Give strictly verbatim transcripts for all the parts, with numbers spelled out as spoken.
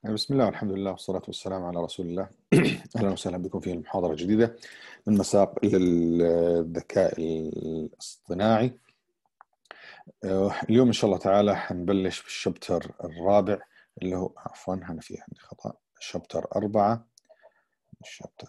بسم الله والحمد لله والصلاة والسلام على رسول الله. أهلا وسهلا بكم في المحاضرة الجديدة من مساق الذكاء الاصطناعي. اليوم إن شاء الله تعالى حنبلش بالشابتر الرابع اللي هو عفوا أنا في عندي خطأ شابتر أربعة الشابتر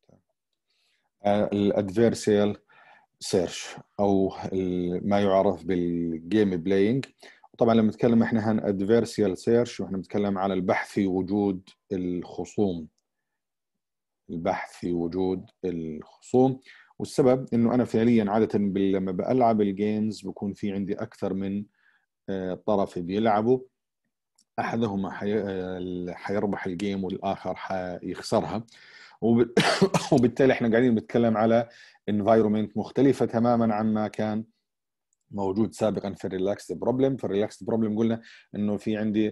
الادفيرسيال سيرش أو ما يعرف بالجيم بلاينج. طبعا لما نتكلم احنا عن ادفيرسيال سيرش واحنا بنتكلم على البحث في وجود الخصوم البحث في وجود الخصوم. والسبب انه انا فعليا عاده لما بلعب الجيمز بكون في عندي اكثر من طرف بيلعبوا، احدهما حيربح الجيم والاخر حيخسرها. وبالتالي احنا قاعدين بنتكلم على environment مختلفه تماما عن ما كان موجود سابقا في الريلاكس بروبلم. في الريلاكس بروبلم قلنا انه في عندي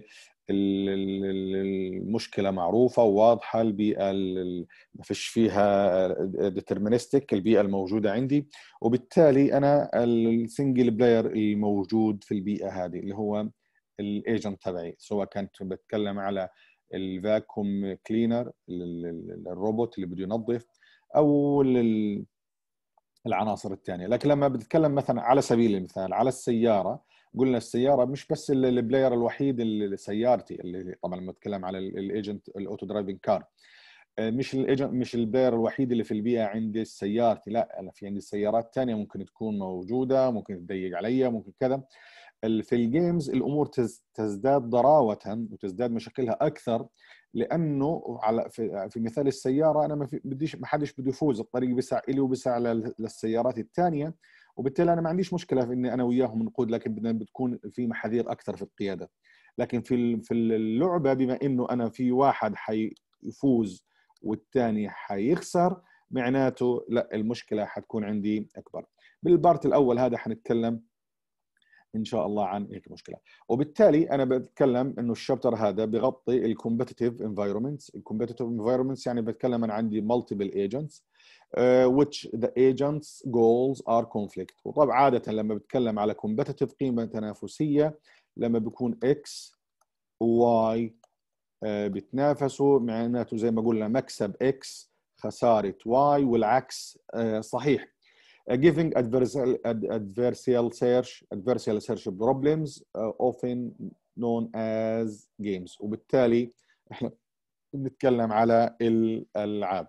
المشكله معروفه وواضحه، البيئه ما فيش فيها ديترمينستيك، البيئه الموجوده عندي، وبالتالي انا السنجل بلاير الموجود في البيئه هذه اللي هو الايجنت تبعي، سواء كنت بتكلم على الفاكوم كلينر الروبوت اللي بده ينظف او العناصر الثانيه. لكن لما بتتكلم مثلا على سبيل المثال على السياره، قلنا السياره مش بس البلاير الوحيد اللي سيارتي، اللي طبعا لما نتكلم على الايجنت الاوتو درايفنج كار، مش الايجنت مش البلاير الوحيد اللي في البيئه عندي سيارتي، لا انا في عندي سيارات ثانيه ممكن تكون موجوده، ممكن تضيق علي، ممكن كذا. في الجيمز الامور تزداد ضراوه وتزداد مشاكلها اكثر، لانه على في, في مثال السياره انا ما في بديش ما حدش بده يفوز، الطريق بسع لي وبسع للسيارات الثانيه، وبالتالي انا ما عنديش مشكله في اني انا وياهم نقود، لكن بدنا بتكون في محاذير اكثر في القياده. لكن في في اللعبه بما انه انا في واحد حيفوز والثاني حيخسر، معناته لا المشكله حتكون عندي اكبر. بالبارت الاول هذا حنتكلم ان شاء الله عن هيك مشكله، وبالتالي انا بتكلم انه الشابتر هذا بغطي الكومبتيتيف انفايرمنتس. الكومبتيتيف انفايرمنتس يعني بتكلم عن عندي multiple agents uh, which the agents goals are conflict. وطبعا عاده لما بتكلم على كومبتيتيف قيمه تنافسيه، لما بيكون x و y uh, بتنافسوا، معناته زي ما قلنا مكسب x خساره y والعكس uh, صحيح. Uh, giving adversarial, adversarial search adversarial search problems uh, often known as games. وبالتالي احنا بنتكلم على الالعاب.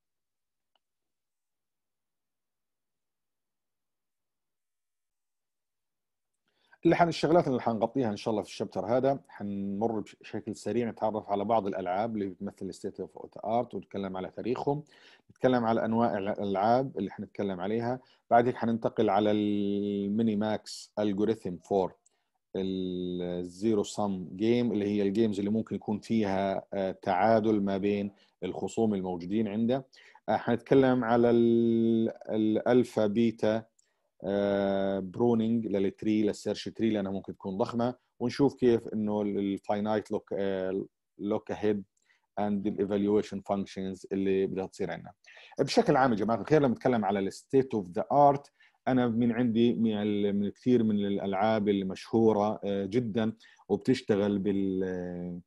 اللي حن الشغلات اللي حنغطيها ان شاء الله في الشابتر هذا، حنمر بشكل سريع نتعرف على بعض الالعاب اللي بتمثل ستيت اوف ارت ونتكلم على تاريخهم، نتكلم على انواع الالعاب اللي حنتكلم عليها. بعد هيك حننتقل على الميني ماكس الجوريثم فور الزيرو سم جيم، اللي هي الجيمز اللي ممكن يكون فيها تعادل ما بين الخصوم الموجودين عنده. حنتكلم على الالفا بيتا برونينج للتري للسيرش تري لانها ممكن تكون ضخمه، ونشوف كيف انه الفاينايت لوك لوك اهيد اند الايفالويشن فانكشنز اللي بدها تصير عندنا. بشكل عام يا جماعه الخير لما نتكلم على الستيت اوف ذا ارت، انا من عندي من كثير من الالعاب المشهوره جدا وبتشتغل بال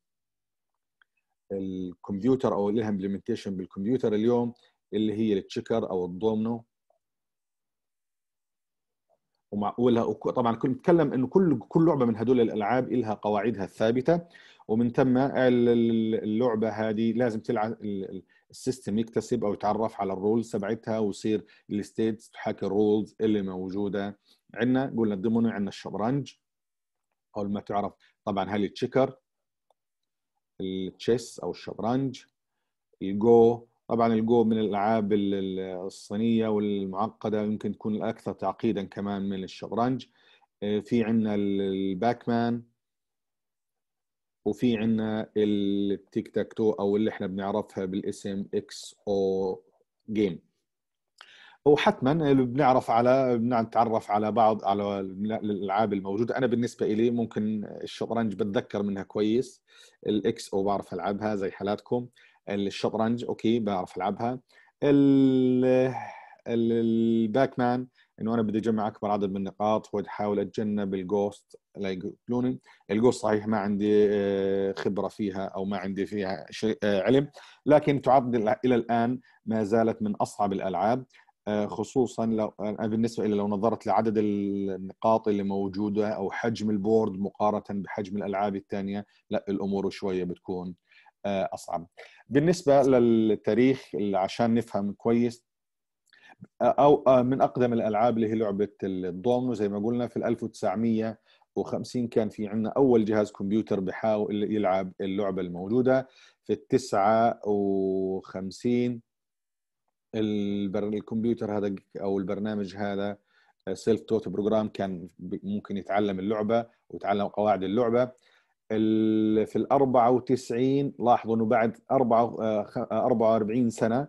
الكمبيوتر او لها امبلمنتيشن بالكمبيوتر اليوم، اللي هي التشيكر او الدومينو. ومعقولها طبعا كل نتكلم انه كل كل لعبه من هدول الالعاب لها قواعدها الثابته، ومن ثم اللعبه هذه لازم تلعب السيستم يكتسب او يتعرف على الرولز تبعتها، ويصير الستيتس تحاكي الرولز اللي موجوده عندنا. قلنا الدومينو، عندنا الشطرنج او ما تعرف طبعا هاي التشيكر، التشيس او الشطرنج، الجو. طبعا الجو من الالعاب الصينيه والمعقده، يمكن تكون الاكثر تعقيدا كمان من الشطرنج. في عندنا الباكمان، وفي عندنا التيك تاك تو او اللي احنا بنعرفها بالاسم اكس او جيم. وحتما بنعرف على بنتعرف على بعض على الالعاب الموجوده. انا بالنسبه لي ممكن الشطرنج بتذكر منها كويس، الاكس او بعرف العبها زي حالاتكم، الشطرنج اوكي بعرف العبها. الباك مان انه انا بدي اجمع اكبر عدد من النقاط واحاول اتجنب الجوست لا يقولون. الجو صحيح ما عندي خبرة فيها أو ما عندي فيها شيء علم، لكن تعد إلى الآن ما زالت من أصعب الألعاب، خصوصا لو بالنسبة إلى لو نظرت لعدد النقاط اللي موجودة أو حجم البورد مقارنة بحجم الألعاب الثانية. لا، الأمور شوية بتكون أصعب. بالنسبة للتاريخ اللي عشان نفهم كويس، او من اقدم الالعاب اللي هي لعبه الدومينو زي ما قلنا في ألف وتسعمية وخمسين كان في عندنا اول جهاز كمبيوتر بحاول يلعب اللعبه الموجوده. في التسعة وخمسين البر... الكمبيوتر هذا او البرنامج هذا سيلف توت بروجرام كان ممكن يتعلم اللعبه ويتعلم قواعد اللعبه. ال... في ال أربعة وتسعين لاحظوا انه بعد أربعة أربعة وأربعين سنه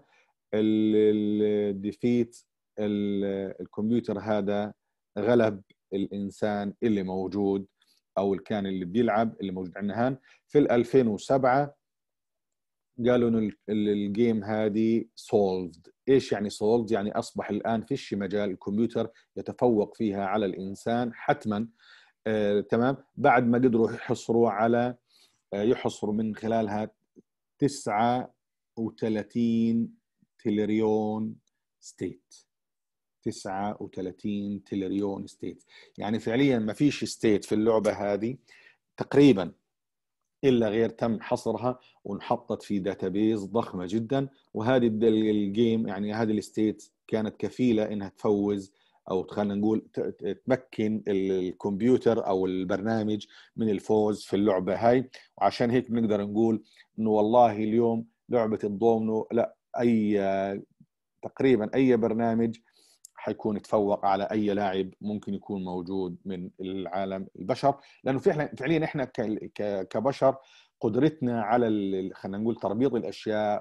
الديفيت الكمبيوتر هذا غلب الانسان اللي موجود او اللي كان اللي بيلعب اللي موجود عندنا هان. في ال ألفين وسبعة قالوا انه الجيم هذه سولفد. ايش يعني سولفد؟ يعني اصبح الان فيش مجال الكمبيوتر يتفوق فيها على الانسان حتما. آه، تمام. بعد ما قدروا يحصروا على آه، يحصروا من خلالها تسعة وثلاثين تريليون ستيت. تسعة وثلاثين تريليون ستيت، يعني فعليا ما فيش ستيت في اللعبة هذه تقريبا إلا غير تم حصرها وانحطت في داتابيز ضخمة جدا. وهذه الجيم يعني هذه الستيت كانت كفيلة إنها تفوز أو خلينا نقول تمكن الكمبيوتر أو البرنامج من الفوز في اللعبة هاي. وعشان هيك بنقدر نقول إنه والله اليوم لعبة الضومنو لا، أي تقريبا أي برنامج حيكون يتفوق على اي لاعب ممكن يكون موجود من العالم البشر، لانه فعلا فعليا احنا كبشر قدرتنا على خلينا نقول تربيط الاشياء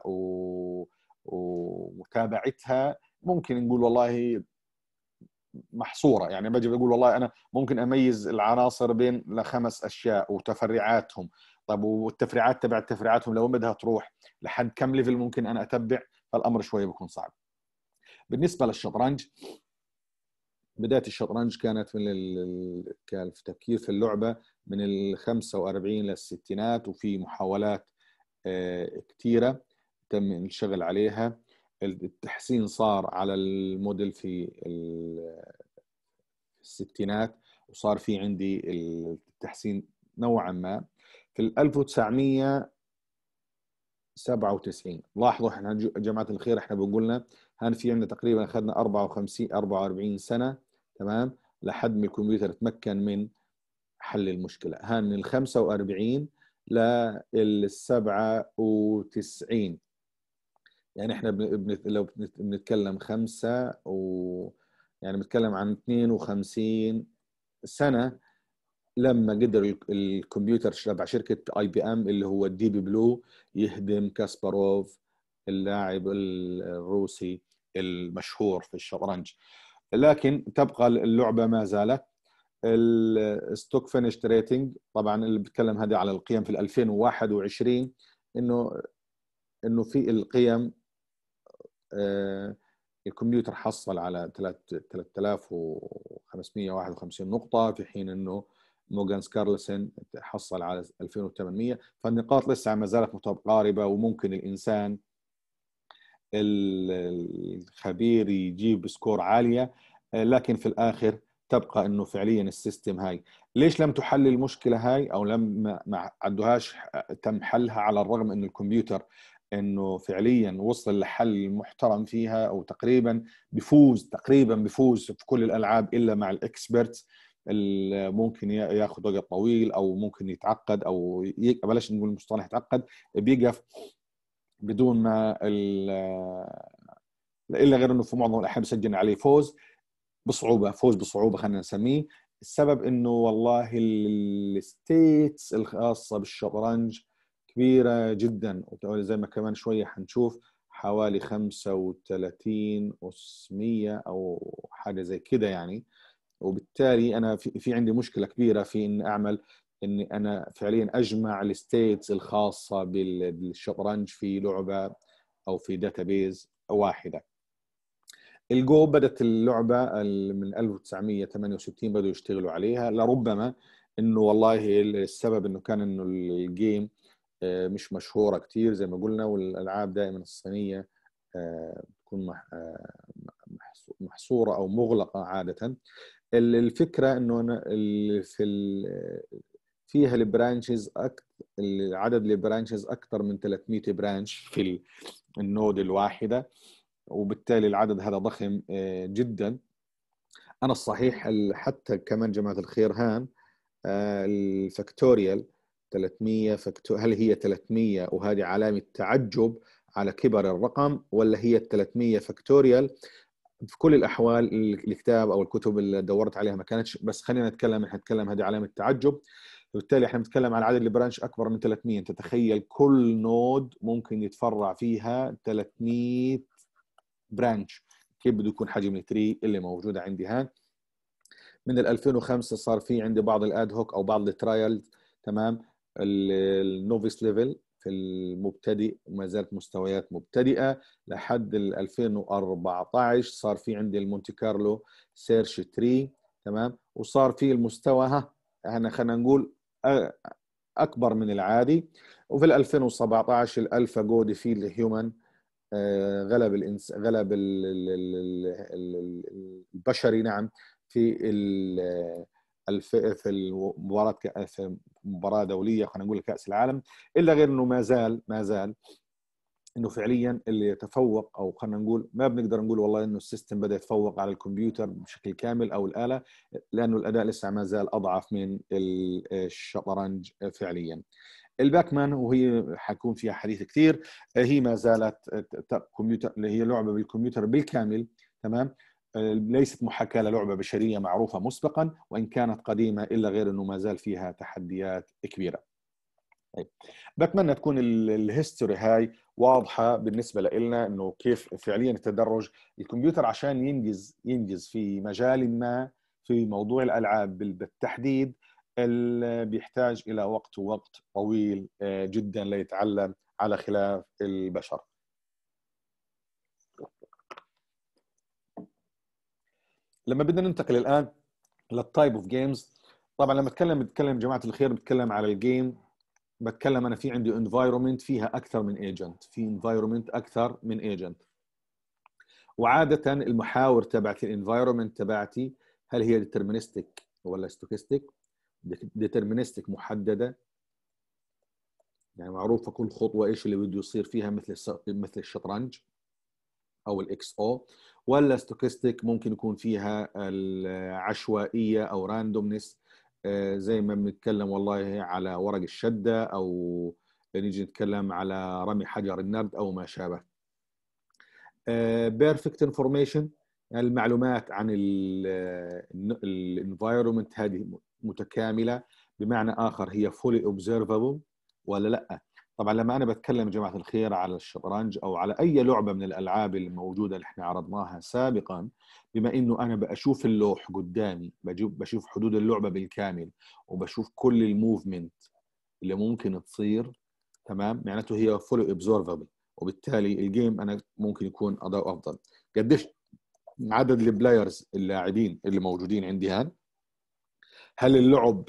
ومتابعتها ممكن نقول والله محصوره. يعني باجي بقول والله انا ممكن اميز العناصر بين لخمس اشياء وتفرعاتهم. طب والتفريعات تبع تفريعاتهم لو بدها تروح لحد كم ليفل ممكن انا اتبع؟ فالامر شويه بيكون صعب. بالنسبه للشطرنج، بداية الشطرنج كانت من التفكير في اللعبة من ال خمسة وأربعين للستينات، وفي محاولات كثيرة تم الشغل عليها. التحسين صار على الموديل في الستينات، وصار في عندي التحسين نوعا ما في ال ألف وتسعمية وسبعة وتسعين. لاحظوا احنا جماعة الخير احنا بنقولنا هان في عندنا تقريبا اخذنا أربعة وخمسين أربعة وأربعين سنة تمام لحد ما الكمبيوتر تمكن من حل المشكلة. هان من ال خمسة وأربعين لل سبعة وتسعين، يعني احنا بن... لو بنتكلم خمسة و يعني بنتكلم عن اثنين وخمسين سنة لما قدر الكمبيوتر تبع شركة اي بي ام اللي هو الدي بي بلو يهدم كاسباروف اللاعب الروسي المشهور في الشطرنج. لكن تبقى اللعبة ما زالت الستوك فينيش ريتنج. طبعا اللي بتكلم هذه على القيم في ألفين وواحد وعشرين، انه انه في القيم آه الكمبيوتر حصل على ثلاثة آلاف وخمسمية وواحد وخمسين نقطة، في حين انه موغان كارلسن حصل على ألفين وثمانمية. فالنقاط لسه ما زالت متقاربة، وممكن الانسان الخبير يجيب سكور عالية. لكن في الآخر تبقى انه فعليا السيستم هاي ليش لم تحل المشكلة هاي او لم ما عدوهاش تم حلها، على الرغم انه الكمبيوتر انه فعليا وصل لحل محترم فيها او تقريبا بفوز تقريبا بفوز في كل الالعاب الا مع الاكسبرتس. ممكن ياخذ وقت طويل او ممكن يتعقد او بلاش نقول المصطلح يتعقد، بيقف بدون ما الا غير انه في معظم الاحيان بسجل عليه فوز بصعوبه فوز بصعوبه خلينا نسميه. السبب انه والله الستيتس الخاصه بالشطرنج كبيره جدا، زي ما كمان شويه حنشوف حوالي خمسة وثلاثين وستمية او حاجه زي كده يعني. وبالتالي انا في, في عندي مشكله كبيره في ان اعمل اني انا فعليا اجمع الستيتس الخاصه بالشطرنج في لعبه او في داتابيز واحده. الجو بدت اللعبه من ألف وتسعمية وثمانية وستين بدوا يشتغلوا عليها، لربما انه والله السبب انه كان انه الجيم مش مشهوره كثير زي ما قلنا، والالعاب دائما الصينيه تكون محصوره او مغلقه عاده. الفكره انه أنا في فيها البرانشز اكثر، عدد البرانشز اكثر من ثلاثمئة برانش في النود الواحده، وبالتالي العدد هذا ضخم جدا. انا الصحيح حتى كمان جماعه الخير هان الفاكتوريال ثلاثمئة فاكتور، هل هي ثلاثمئة وهذه علامه تعجب على كبر الرقم، ولا هي ثلاثمئة فاكتوريال؟ في كل الاحوال الكتاب او الكتب اللي دورت عليها ما كانتش، بس خلينا نتكلم، احنا نتكلم هذه علامه تعجب. وبالتالي احنا بنتكلم عن عدد البرانش اكبر من ثلاثمئة. انت تخيل كل نود ممكن يتفرع فيها ثلاثمئة برانش، كيف بده يكون حجم التري اللي موجوده عندي هان. من ال ألفين وخمسة صار في عندي بعض الاد هوك او بعض الترايلز، تمام. النوفيس ليفل في المبتدئ وما زالت مستويات مبتدئه لحد ال ألفين وأربعة عشر صار في عندي المونتي كارلو سيرش تري، تمام. وصار في المستوى ها احنا خلينا نقول اكبر من العادي. وفي ال ألفين وسبعة عشر الالفا جودي في الهيومن غلب الإنس... غلب ال... ال... البشري، نعم، في الف... في المباراة ك... في مباراة دولية، خلينا نقول كأس العالم. إلا غير إنه ما زال ما زال إنه فعليا اللي يتفوق، أو خلينا نقول ما بنقدر نقول والله إنه السيستم بدأ يتفوق على الكمبيوتر بشكل كامل أو الآلة، لأنه الأداء لسه ما زال أضعف من الشطرنج فعليا. الباكمان وهي حيكون فيها حديث كثير، هي ما زالت كمبيوتر، اللي هي لعبه بالكمبيوتر بالكامل، تمام. ليست محاكاه للعبه بشريه معروفه مسبقا، وان كانت قديمه، الا غير انه ما زال فيها تحديات كبيره. طيب. بتمنى تكون الهيستوري هاي واضحه بالنسبه لنا، انه كيف فعليا التدرج الكمبيوتر عشان ينجز ينجز في مجال ما في موضوع الالعاب بالتحديد، اللي بيحتاج إلى وقت ووقت طويل جدا ليتعلم على خلاف البشر. لما بدنا ننتقل الآن للتايب اوف جيمز، طبعا لما اتكلم بتكلم جماعة الخير بتكلم على الجيم، بتكلم أنا في عندي environment فيها أكثر من agent، في environment أكثر من agent. وعادة المحاور تبعت الانفايرمنت تبعتي هل هي deterministic ولا stochastic؟ deterministic محددة، يعني معروفة كل خطوة ايش اللي بده يصير فيها، مثل مثل الشطرنج او الاكس او. ولا ستوكستيك ممكن يكون فيها العشوائية او راندومنس، زي ما بنتكلم والله على ورق الشدة، او نيجي نتكلم على رمي حجر النرد او ما شابه. بيرفكت انفورميشن، يعني المعلومات عن الانفايرمنت هذه متكاملة، بمعنى آخر هي fully observable ولا لا. طبعا لما أنا بتكلم جماعة الخير على الشطرنج أو على أي لعبة من الألعاب الموجودة اللي احنا عرضناها سابقا، بما إنه أنا بشوف اللوح قدامي، بشوف حدود اللعبة بالكامل، وبشوف كل الموفمنت اللي ممكن تصير، تمام، معناته هي fully observable، وبالتالي الجيم أنا ممكن يكون أداء أفضل. قديش عدد البلايرز اللاعبين اللي موجودين عندي هان؟ هل اللعب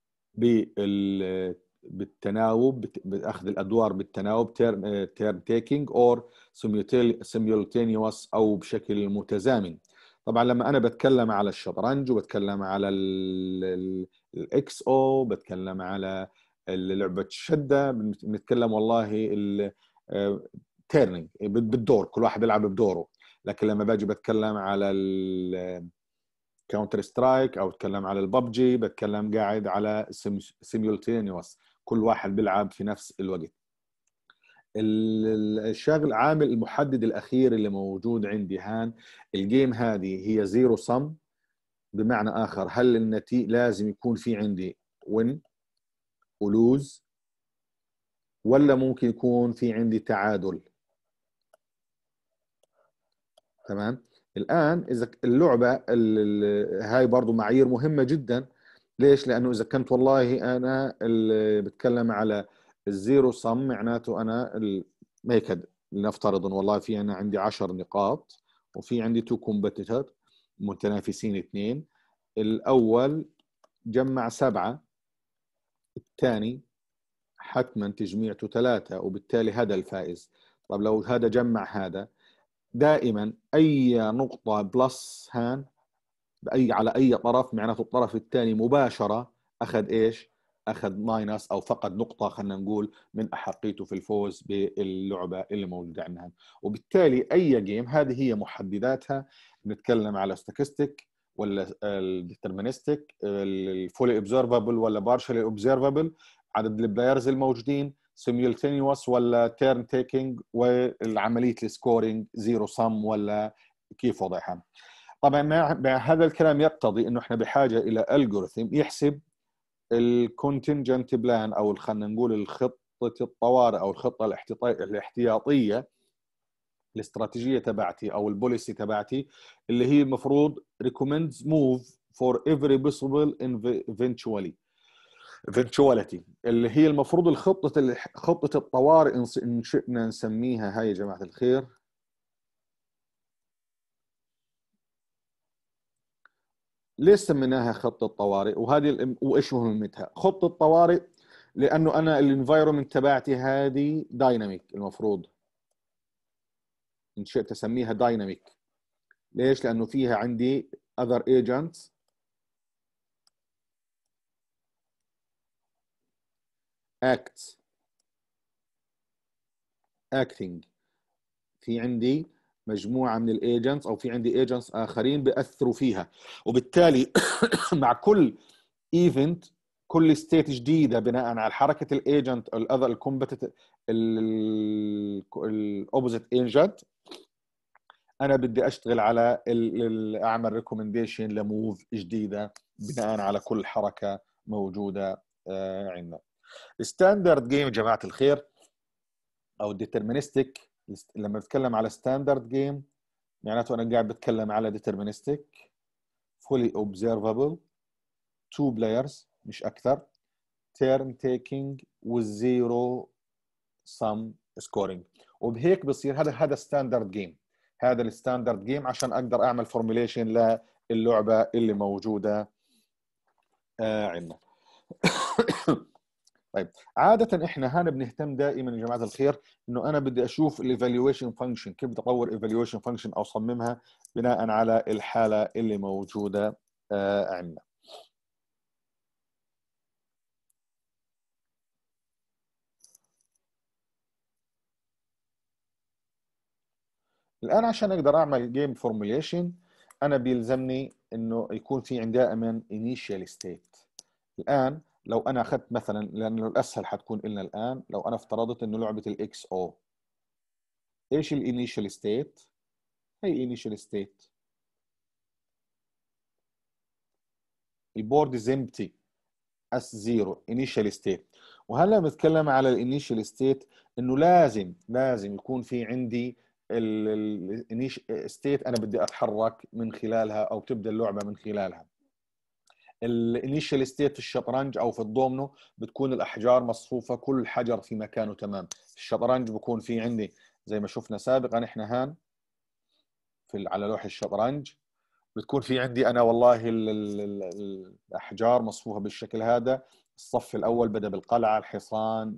بالتناوب، باخذ الادوار بالتناوب تيرن تيكينج اور سيميولتينيوس او بشكل متزامن؟ طبعا لما انا بتكلم على الشطرنج وبتكلم على الاكس او، بتكلم على لعبه الشده، بنتكلم والله تيرنينج بالدور، كل واحد بيلعب بدوره. لكن لما باجي بتكلم على كاونتر سترايك او بتكلم على الببجي، بتكلم قاعد على سيميولتينيوس، كل واحد بيلعب في نفس الوقت. الشغل عامل المحدد الاخير اللي موجود عندي هان، الجيم هذه هي زيرو صم، بمعنى اخر هل النتيجه لازم يكون في عندي وين ولوز، ولا ممكن يكون في عندي تعادل؟ تمام. الآن إذا اللعبة هاي برضو معايير مهمة جدا. ليش؟ لأنه إذا كنت والله أنا اللي بتكلم على الزيرو صم، معناته أنا هيك لنفترض والله في أنا عندي عشر نقاط، وفي عندي تو كومبيتيتور متنافسين اثنين، الأول جمع سبعة الثاني حتما تجميعته ثلاثة، وبالتالي هذا الفائز. طب لو هذا جمع هذا، دائما أي نقطة بلس هان بأي على أي طرف معناته الطرف الثاني مباشرة أخذ إيش؟ أخذ ماينس أو فقد نقطة، خلينا نقول، من أحقيته في الفوز باللعبة اللي موجودة عندنا. وبالتالي أي جيم هذه هي محدداتها. نتكلم على ستاتستيك ولا الديترمينستيك، الفولي اوبزرفابل ولا بارشلي اوبزرفابل، عدد البلايرز الموجودين، سيميلتينيوس ولا تيرن تيكينج، والعملية السكورينج زيرو سم ولا كيف وضعها. طبعا مع هذا الكلام يقتضي انه احنا بحاجه الى الجوريثم يحسب الكونتنجنت بلان، او خلينا نقول الخطه الطوارئ او الخطه الاحتياطيه الاستراتيجيه تبعتي او البوليسي تبعتي، اللي هي المفروض recommends move for every possible eventually eventuality، اللي هي المفروض الخطه خطه الطوارئ ان شئنا نسميها هاي يا جماعه الخير. ليش سميناها خطة طوارئ؟ وهذه وايش مهمتها؟ خطة طوارئ لانه انا الانفايرمنت تبعتي هذه دايناميك، المفروض ان شئت اسميها دايناميك. ليش؟ لانه فيها عندي other agents acts acting، في عندي مجموعة من الايجنتس او في عندي ايجنتس اخرين بيأثروا فيها، وبالتالي مع كل ايفنت، كل ستيت جديده بناء على حركه الايجنت الاذر الكومبتيتيف الاوبوزيت ايجنت، انا بدي اشتغل على اعمل ريكومنديشن لموف جديده بناء على كل حركه موجوده عندنا. الستاندرد جيم يا جماعه الخير او الديترمينستيك، لما بتكلم على ستاندرد جيم معناته انا قاعد بتكلم على ديترمينستيك فولي اوبزرفابل تو بلايرز مش اكثر، تيرن تيكينج والزيرو سم سكورينج. وبهيك بصير هذا هذا ستاندرد جيم، هذا الستاندرد جيم عشان اقدر اعمل فورميليشن للعبه اللي موجوده آه عندنا. طيب عاده احنا هنا بنهتم دائما يا جماعه الخير انه انا بدي اشوف الايفالويشن فانكشن، كيف بدي اطور ايفالويشن فانكشن او اصممها بناء على الحاله اللي موجوده آه عندنا. الان عشان اقدر اعمل جيم فورميليشن انا بيلزمني انه يكون في عندي دائما انيشال ستيت. الان لو انا اخذت مثلا، لانه الاسهل حتكون لنا الان، لو انا افترضت انه لعبه الاكس او، ايش الانيشال ستيت؟ هي انيشال ستيت البورد از امبتي اس زيرو انيشال ستيت. وهلا بنتكلم على الانيشال ستيت انه لازم لازم يكون في عندي الانيشال ستيت انا بدي اتحرك من خلالها او تبدا اللعبه من خلالها. الانيشال ستيت في الشطرنج او في الدومينو بتكون الاحجار مصفوفه كل حجر في مكانه تمام. في الشطرنج بكون في عندي زي ما شفنا سابقا احنا هان في على لوح الشطرنج بتكون في عندي انا والله ال ال ال الاحجار مصفوفه بالشكل هذا. الصف الاول بدا بالقلعه، الحصان،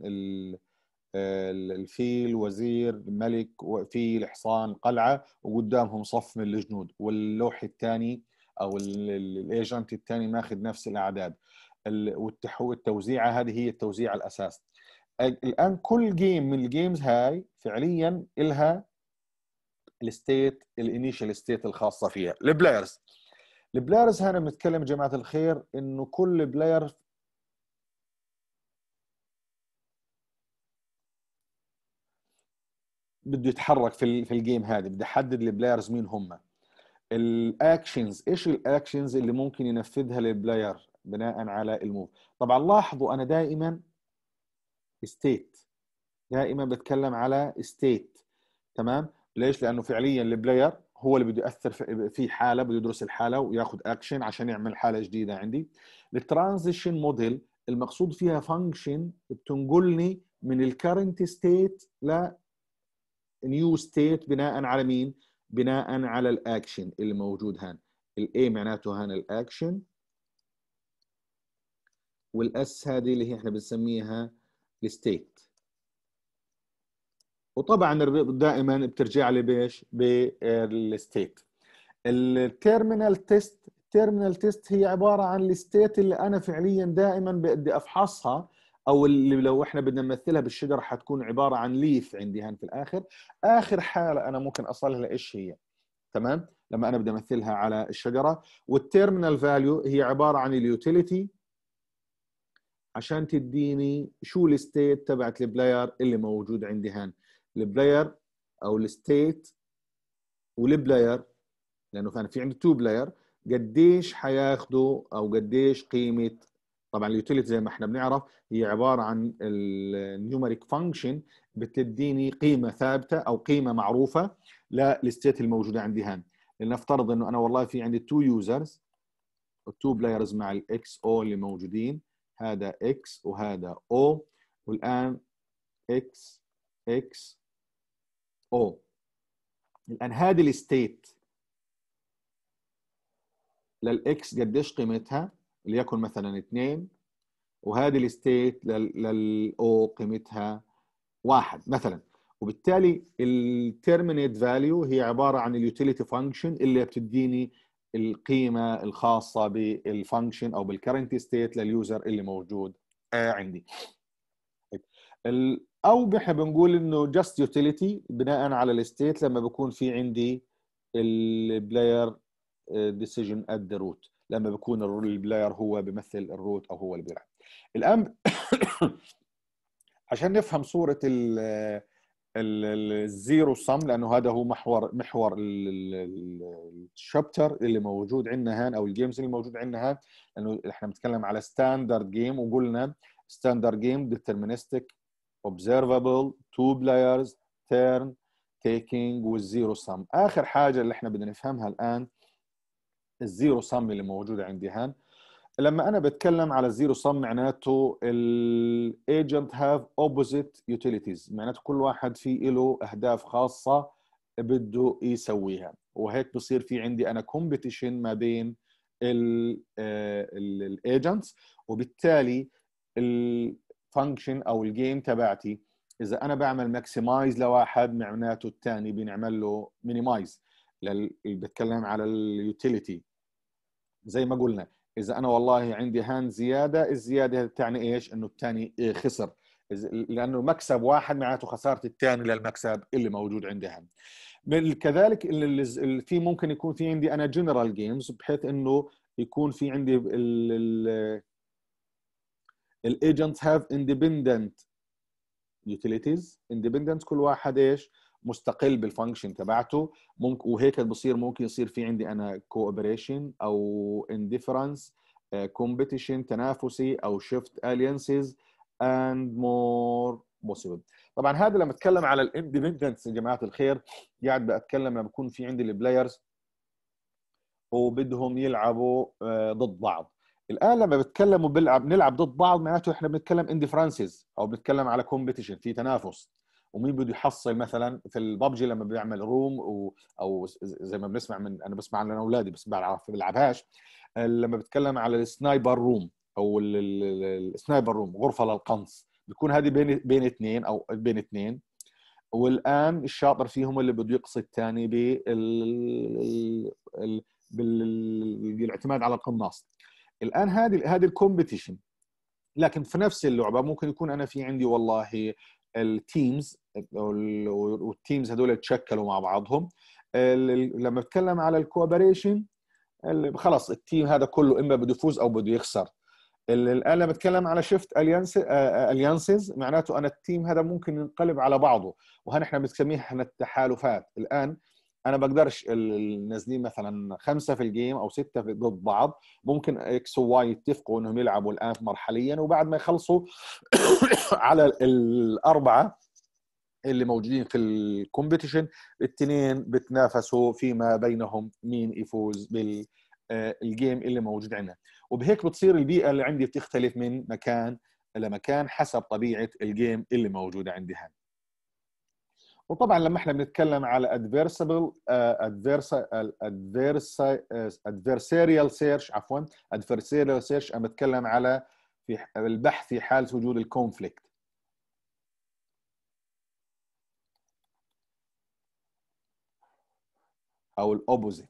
الفيل، وزير، الملك، فيل، حصان، قلعه، وقدامهم صف من الجنود. واللوح الثاني او الايجنت الثاني ماخذ نفس الاعداد. والتوزيعه هذه هي التوزيع الاساس. الان كل جيم من الجيمز هاي فعليا لها الستيت الانيشال ستيت الخاصه فيها. البلايرز البلايرز هنا بنتكلم يا جماعه الخير انه كل بلاير بده يتحرك في في الجيم هذه، بدي احدد البلايرز مين هم. الاكشنز، ايش الاكشنز اللي ممكن ينفذها البلاير بناء على الموف. طبعا لاحظوا انا دائما ستيت، دائما بتكلم على ستيت، تمام؟ ليش؟ لانه فعليا البلاير هو اللي بده ياثر في حاله، بده يدرس الحاله وياخذ اكشن عشان يعمل حاله جديده عندي. الترانزيشن موديل المقصود فيها فانكشن بتنقلني من الكرنت ستيت ل نيو ستيت بناء على مين؟ بناء على الاكشن اللي موجود هان. الاي معناته هان الاكشن، والاس هذه اللي هي احنا بنسميها الستيت. وطبعا دائما بترجع لي بايش؟ بالستيت. التيرمينال تيست، التيرمينال تيست هي عباره عن الستيت اللي انا فعليا دائما بدي افحصها، او اللي لو احنا بدنا نمثلها بالشجره حتكون عباره عن ليف عندي هان في الاخر. اخر حاله انا ممكن اصلها لايش هي، تمام؟ لما انا بدي امثلها على الشجره. والتيرمينال فاليو هي عباره عن اليوتيليتي عشان تديني شو الستيت تبعت البلاير اللي موجود عندي هان. البلاير او الستيت والبلاير، لانه كان في عندي تو بلاير، قديش حياخذوا او قديش قيمه. طبعا اليوتيليتي زي ما احنا بنعرف هي عباره عن النيوميريك فانكشن بتديني قيمه ثابته او قيمه معروفه للستيت الموجوده عندي هان. لنفترض انه انا والله في عندي تو يوزرز، التو بلايرز مع الاكس او اللي موجودين، هذا اكس وهذا او، والان اكس اكس او. الان هذه الستيت للاكس قديش قيمتها؟ ليكن مثلا اثنين، وهذه الستيت للاو قيمتها واحد مثلا. وبالتالي التيرمينيت فاليو هي عباره عن اليوتيليتي فانكشن اللي بتديني القيمه الخاصه بالفانكشن او بالكرنت ستيت لليوزر اللي موجود عندي. او احنا بنقول انه جاست يوتيليتي بناء على الستيت لما بكون في عندي البلاير ديسيجن ات ذا روت، لما بكون البلاير هو بيمثل الروت او هو اللي بيلعب. الان عشان نفهم صوره الزيرو سم، لانه هذا هو محور محور الشابتر اللي موجود عندنا هان او الجيمز اللي موجود عندنا هان، لانه احنا بنتكلم على ستاندرد جيم، وقلنا ستاندرد جيم ديترمينستيك observable two players turn taking والزيرو سم. اخر حاجه اللي احنا بدنا نفهمها الان الزيرو سم اللي موجوده عندي هان. لما انا بتكلم على الزيرو سم معناته الايجنت هاف اوبوزيت يوتيليتيز، معناته كل واحد فيه له اهداف خاصه بده يسويها، وهيك بصير في عندي انا كومبيتيشن ما بين الايجنتس. وبالتالي الفانكشن او الجيم تبعتي اذا انا بعمل ماكسمايز لواحد معناته الثاني بنعمل له مينيمايز. بتكلم على اليوتيليتي زي ما قلنا، اذا انا والله عندي هاند زياده، الزياده تعني ايش؟ انه الثاني خسر، لانه مكسب واحد معناته خساره الثاني للمكسب اللي موجود عندي هاند. كذلك اللي في ممكن يكون في عندي انا جنرال جيمز، بحيث انه يكون في عندي الايجنتس هاف اندبندنت يوتيليتيز. اندبندنت كل واحد ايش؟ مستقل بالفانكشن تبعته. ممكن وهيك بصير ممكن يصير في عندي انا كوبريشن او انديفرنس، كومبيتيشن تنافسي، او شيفت اليانسز اند مور بوسيبل. طبعا هذا لما اتكلم على الاندبندنس يا جماعه الخير، قاعد بتكلم لما بكون في عندي البلايرز وبدهم يلعبوا ضد بعض. الان لما بتكلموا بنلعب نلعب ضد بعض معناته احنا بنتكلم انديفرنسز او بنتكلم على كومبيتيشن، في تنافس. ومين بده يحصل مثلا في الببجي لما بيعمل روم و... او زي ما بنسمع من انا بسمع عن اولادي بس بعرف بلعبهاش، لما بتكلم على السنايبر روم او السنايبر روم غرفه للقنص، بيكون هذه بين بين اثنين او بين اثنين، والان الشاطر فيهم اللي بده يقصي الثاني بال بالاعتماد على القناص. الان هذه هذه الكومبيتيشن. لكن في نفس اللعبه ممكن يكون انا في عندي والله التيمز، والتيمز هذول يتشكلوا مع بعضهم. لما بتكلم على الكوبريشن خلاص التيم هذا كله اما بده يفوز او بده يخسر. الان لما بتكلم على شيفت اليانسز معناته انا التيم هذا ممكن ينقلب على بعضه، وهنا احنا بنسميها احنا التحالفات. الان انا بقدرش نازلين مثلا خمسه في الجيم او سته ضد بعض، ممكن اكس وواي يتفقوا انهم يلعبوا الان مرحليا، وبعد ما يخلصوا على الاربعه اللي موجودين في الكومبيتيشن الاثنين بتنافسوا فيما بينهم مين يفوز بالجيم اللي موجود عندنا. وبهيك بتصير البيئه اللي عندي بتختلف من مكان لمكان حسب طبيعه الجيم اللي موجوده عندي هنا. وطبعا لما احنا بنتكلم على adversable adversarial search عفوا adversarial search انا بتكلم على في البحث في حال وجود الكونفليكت، او الاوبوزيت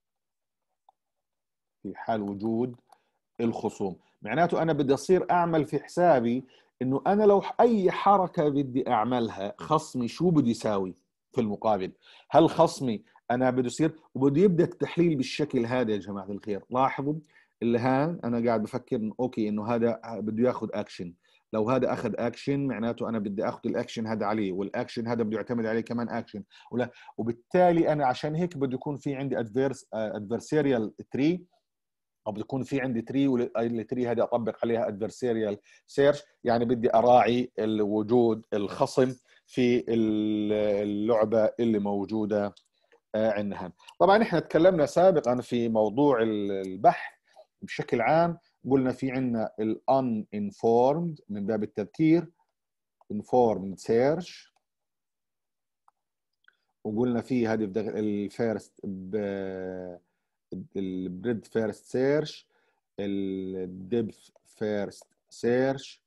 في حال وجود الخصوم. معناته انا بدي اصير اعمل في حسابي انه انا لو اي حركه بدي اعملها خصمي شو بده يساوي في المقابل. هل خصمي انا بده يصير وبده يبدا التحليل بالشكل هذا يا جماعه الخير. لاحظوا اللي هان انا قاعد بفكر إنه اوكي انه هذا بده ياخذ اكشن، لو هذا اخذ اكشن معناته انا بدي اخذ الاكشن هذا عليه، والاكشن هذا بده يعتمد عليه كمان اكشن، ولا وبالتالي انا عشان هيك بده يكون في عندي ادفيرس ادفرسيريال تري، او بده يكون في عندي تري، والتري هذه اطبق عليها ادفرسيريال سيرش، يعني بدي اراعي وجود الخصم في اللعبه اللي موجوده عندنا. طبعا احنا تكلمنا سابقا في موضوع البحث بشكل عام، قلنا في عندنا الان انفورمد من باب التذكير، انفورمد سيرش، وقلنا في هدف الفيرست البريد فيرست سيرش، الدبث فيرست سيرش،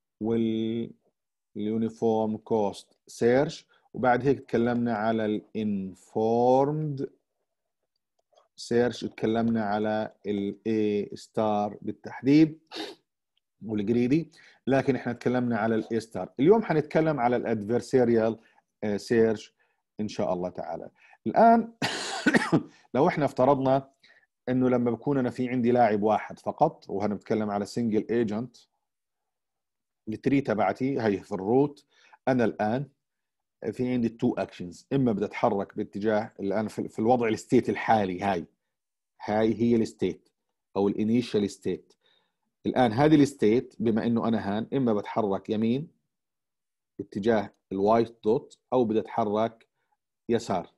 واليونيفورم كوست سيرش، وبعد هيك تكلمنا على الانفورمد سيرش، تكلمنا على الاي ستار بالتحديد والجريدي، لكن احنا تكلمنا على الاي ستار. اليوم حنتكلم على الادفرسيريال سيرش ان شاء الله تعالى. الان لو احنا افترضنا انه لما بكون انا في عندي لاعب واحد فقط، وهنا بتكلم على سنجل ايجنت، التري تبعتي هي في الروت، انا الان في عندي تو اكشنز، اما بدي اتحرك باتجاه الان في الوضع الستيت الحالي، هاي هاي هي الستيت او الانيشال ستيت. الان هذه الستيت بما انه انا هان اما بتحرك يمين باتجاه الوايت دوت او بدي اتحرك يسار.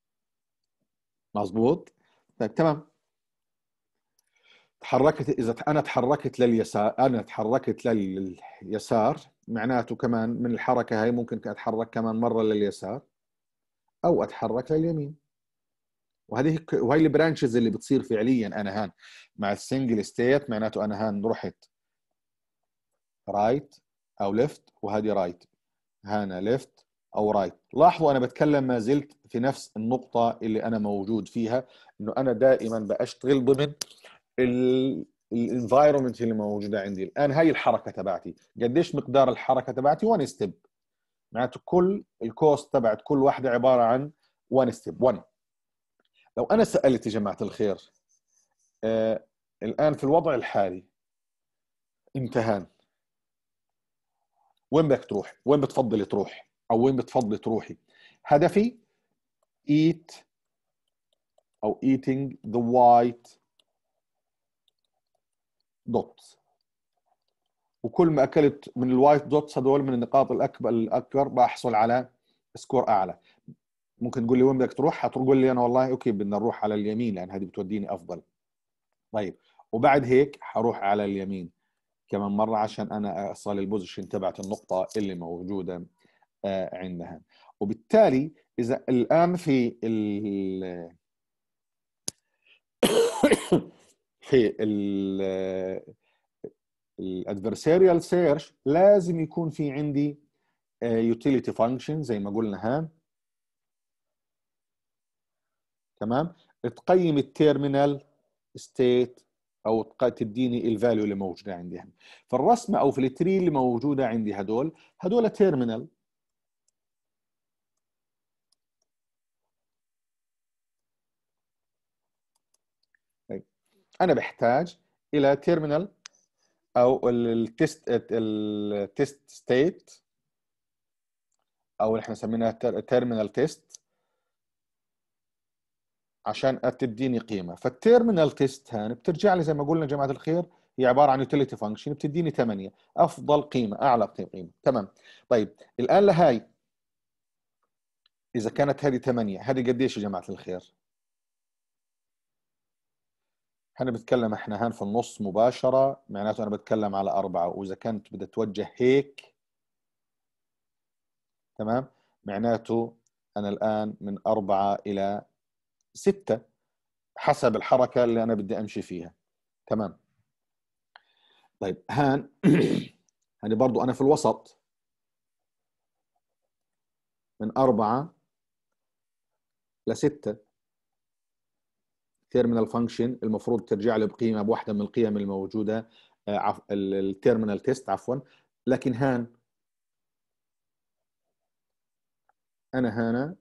مظبوط؟ طيب تمام. تحركت، اذا انا تحركت لليسار، انا تحركت لليسار معناته كمان من الحركه هاي ممكن اتحرك كمان مره لليسار او اتحرك لليمين. وهذه وهي البرانشز اللي بتصير فعليا. انا هان مع السنجل ستيت معناته انا هان رحت رايت او ليفت، وهذه رايت، هانا ليفت او رايت. لاحظوا انا بتكلم ما زلت في نفس النقطه اللي انا موجود فيها، انه انا دائما بشتغل ضمن الانفايرمنت اللي موجوده عندي. الان هاي الحركه تبعتي، قديش مقدار الحركه تبعتي؟ وان ستيب، معناته كل الكوست تبعت كل واحده عباره عن وان ستيب واحد. لو انا سالت يا جماعه الخير آه الان في الوضع الحالي انت هان وين بدك تروح؟ وين بتفضلي تروح؟ او وين بتفضلي تروحي؟ هدفي eat او eating the white dots، وكل ما اكلت من الوايت دوتس هذول من النقاط الاكبر الاكبر بحصل على سكور اعلى. ممكن تقول لي وين بدك تروح؟ حتقول لي انا والله اوكي بدنا نروح على اليمين لان هذه بتوديني افضل. طيب وبعد هيك حروح على اليمين كمان مره عشان انا اصل البوزيشن تبعت النقطه اللي موجوده عندها. وبالتالي اذا الان في ال في الادفرسيريال سيرش لازم يكون في عندي يوتيليتي فانكشن زي ما قلنا هان، تمام، تقيم التيرمينال ستيت او تديني الفاليو اللي موجوده عندي هنا. في الرسمه او في التري اللي موجوده عندي هدول هدول تيرمينال. انا بحتاج الى تيرمينال او التست التست ستيت او اللي احنا سميناها تيرمينال تيست عشان تديني قيمه. فالتيرمينال تيست هان بترجع لي زي ما قلنا يا جماعه الخير هي عباره عن يوتيليتي فانكشن بتديني ثمانية، افضل قيمه، اعلى قيمه. تمام. طيب الان لهاي اذا كانت هذه ثمانية، هذه قديش يا جماعه الخير؟ احنا بنتكلم احنا هان في النص مباشره، معناته انا بتكلم على أربعة، واذا كانت بدها توجه هيك تمام معناته انا الان من أربعة الى ستة حسب الحركه اللي انا بدي امشي فيها. تمام. طيب هان هذه برضو انا في الوسط من أربعة لستة. تيرمينال فانكشن المفروض ترجع له بقيمة بواحدة من القيم الموجودة، التيرمينال تيست عفوا. لكن هان أنا هنا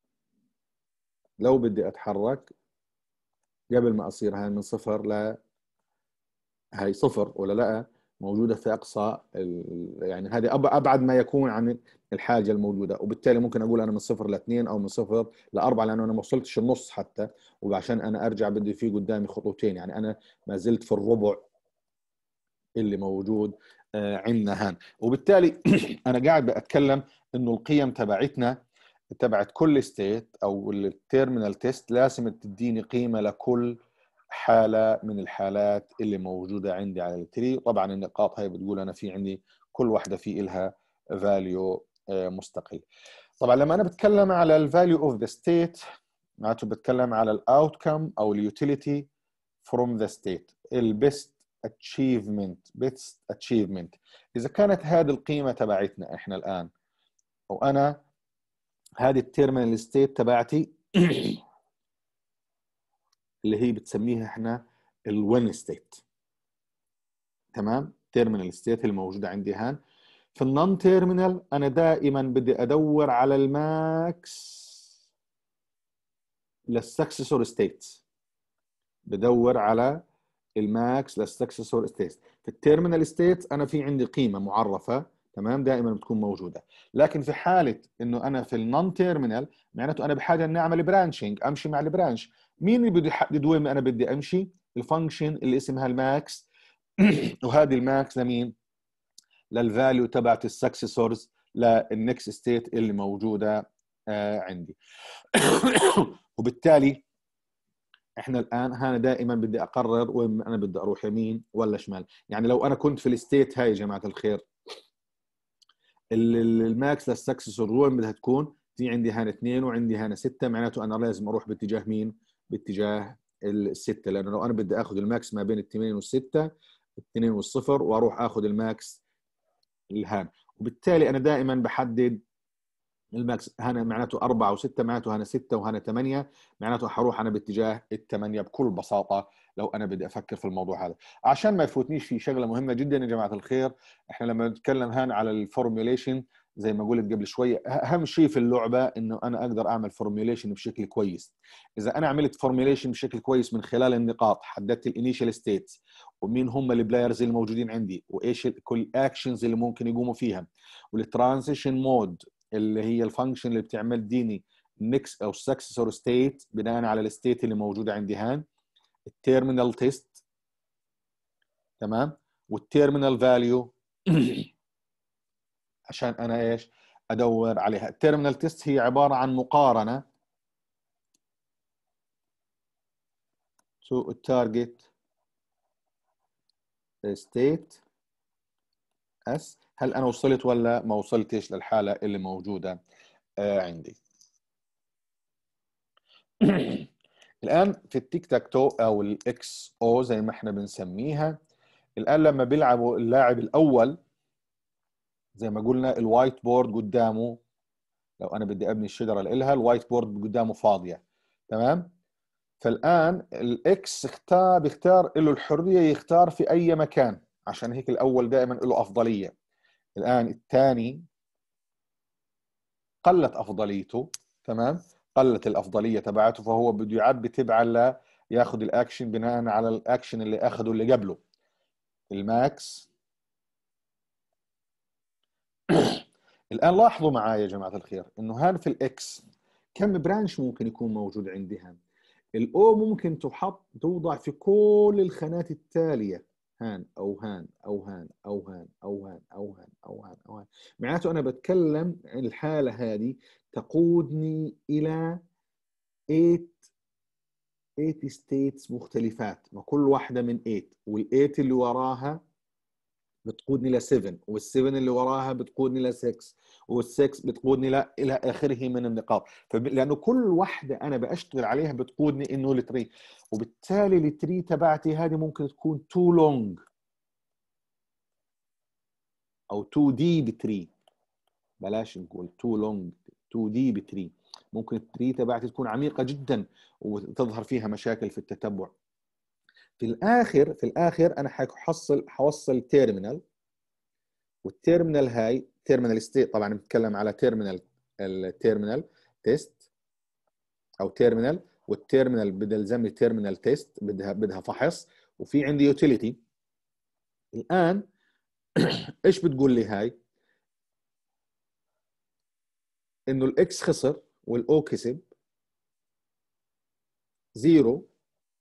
لو بدي أتحرك قبل ما أصير هان من صفر ل هاي صفر ولا لا، موجودة في أقصى يعني هذه أبعد ما يكون عن الحاجة الموجودة، وبالتالي ممكن أقول أنا من صفر لاثنين أو من صفر لأربعة، لأنه أنا ما وصلتش النص حتى، وعشان أنا أرجع بدي في قدامي خطوتين، يعني أنا ما زلت في الربع اللي موجود عندنا هان. وبالتالي أنا قاعد بأتكلم إنه القيم تبعتنا تبعت كل ستيت أو التيرمينال تيست لازم تديني قيمة لكل حالة من الحالات اللي موجودة عندي على التري. طبعا النقاط هاي بتقول أنا في عندي كل واحدة في إلها فاليو مستقل. طبعا لما أنا بتكلم على الفاليو اوف ذا ستيت معناته بتكلم على الاوتكم أو اليوتيليتي from the state، البيست achievement best achievement. إذا كانت هذه القيمة تبعتنا إحنا الآن، وأنا هذه التيرمينال ستيت تبعتي اللي هي بتسميها احنا الوين ستيت، تمام؟ تيرمينال ستيت الموجوده عندي هان. في النون تيرمينال انا دائما بدي ادور على الماكس للسكسسور ستيتس، بدور على الماكس للسكسسور ستيتس. في التيرمينال ستيتس انا في عندي قيمه معرفه، تمام، دائما بتكون موجوده. لكن في حاله انه انا في النون تيرمينال معناته انا بحاجه اني اعمل برانشنج، امشي مع البرانش. مين اللي بده يحدد وين انا بدي امشي؟ الفانكشن اللي اسمها الماكس وهذه الماكس لمين؟ للفاليو تبعت السكسسورز للنكست ستيت اللي موجوده آه عندي. وبالتالي احنا الان انا دائما بدي اقرر وين انا بدي اروح، يمين ولا شمال. يعني لو انا كنت في الستيت هاي يا جماعه الخير، الماكس للسكسسور وين بدها تكون؟ في عندي هنا اثنين وعندي هنا ستة، معناته انا لازم اروح باتجاه مين؟ باتجاه الستة، لانه لو انا بدي اخذ الماكس ما بين الاثنين والستة، الاثنين والصفر، واروح اخذ الماكس الهان. وبالتالي انا دائما بحدد الماكس هنا معناته أربعة وستة، معناته هنا ستة وهنا ثمانية، معناته حروح أنا باتجاه الثمانية بكل بساطة لو أنا بدي أفكر في الموضوع هذا. عشان ما يفوتنيش في شغلة مهمة جدا يا جماعة الخير، إحنا لما نتكلم هنا على الفورميوليشن زي ما قلت قبل شوي، أهم شيء في اللعبة إنه أنا أقدر أعمل فورميوليشن بشكل كويس. إذا أنا عملت فورميوليشن بشكل كويس من خلال النقاط، حددت الانيشال ستيتس ومين هم البلايرز الموجودين عندي وإيش كل أكشنز اللي ممكن يقوموا فيها، والترانزيشن مود اللي هي الفانكشن اللي بتعمل ديني ميكس او سكسسور ستيت بناء على الستيت اللي موجوده عندي هان، التيرمينال تيست، تمام، والتيرمينال فاليو عشان انا ايش ادور عليها. التيرمينال تيست هي عباره عن مقارنه تو التارجت ستيت اس، هل انا وصلت ولا ما وصلتش للحاله اللي موجوده آه عندي. الان في التيك تاك تو او الاكس او زي ما احنا بنسميها، الان لما بيلعبوا اللاعب الاول زي ما قلنا الوايت بورد قدامه، لو انا بدي ابني الشجره اللي لها الوايت بورد قدامه فاضيه، تمام. فالان الاكس اختار بيختار له الحريه يختار في اي مكان، عشان هيك الاول دائما له افضليه. الان الثاني قلت افضليته، تمام، قلت الافضليه تبعته، فهو بده يعبي تبعا ل ياخذ الاكشن بناء على الاكشن اللي اخذه اللي قبله الماكس. الان لاحظوا معايا يا جماعه الخير انه هان في الاكس كم برانش ممكن يكون موجود عندي هان. الاو ممكن تحط توضع في كل الخانات التاليه، هان او هان او هان او هان او هان او هان او هان او هان. معناته انا بتكلم عن الحاله هذه تقودني الى ثمانية ثمانية ستيتس مختلفات، ما كل واحده من ثمانية، وال8 اللي وراها بتقودني ل سبعة، وال7 اللي وراها بتقودني ل ستة، وال6 بتقودني ل الى اخره من النقاط. لانه كل واحده انا باشتغل عليها بتقودني انه ل3، وبالتالي ال3 تبعتي هذه ممكن تكون تو لونج، او تو ديب تري، بلاش نقول تو لونج، تو ديب تري. ممكن التري تبعتي تكون عميقه جدا وتظهر فيها مشاكل في التتبع. في الاخر في الاخر انا ححصل حوصل تيرمينال، والتيرمينال هاي تيرمينال ستيت، طبعا بنتكلم على تيرمينال، التيرمينال تيست او تيرمينال، والتيرمينال بدها يلزمني تيرمينال تيست، بدها بدها فحص، وفي عندي يوتيليتي. الان ايش بتقول لي هاي؟ انه الاكس خسر والاو كسب، زيرو.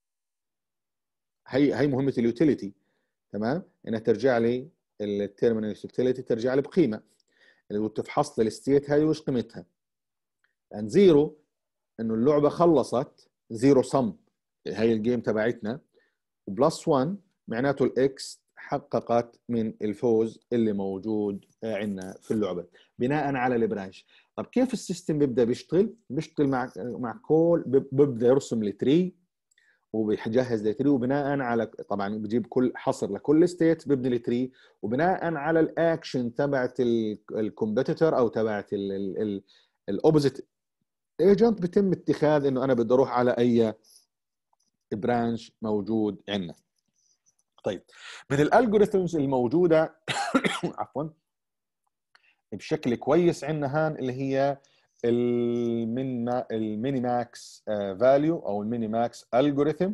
هي هي مهمه اليوتيليتي، تمام، انها ترجع لي التيرمينال يوتيليتي، ترجع لي بقيمه اللي بتفحص لي الستيت هاي وش قيمتها. يعني زيرو انه اللعبه خلصت، زيرو سم، هي الجيم تبعتنا، وبلس واحد معناته الاكس حققت من الفوز اللي موجود عندنا في اللعبه بناء على البرانش. طب كيف السيستم بيبدا بيشتغل؟ بيشتغل مع مع كل، بيبدا يرسم التري وبيجهز التري، وبناء على، طبعا بجيب كل حصر لكل ستيت بيبني التري، وبناء على الاكشن تبعت الكومبيتيتور او تبعت الاوبوزيت ايجنت بيتم اتخاذ انه انا بدي اروح على اي برانش موجود عندنا. طيب، من الالجوريثمز الموجوده عفوا بشكل كويس عندنا هان اللي هي المين الميني ماكس فاليو او الميني ماكس الجوريثم.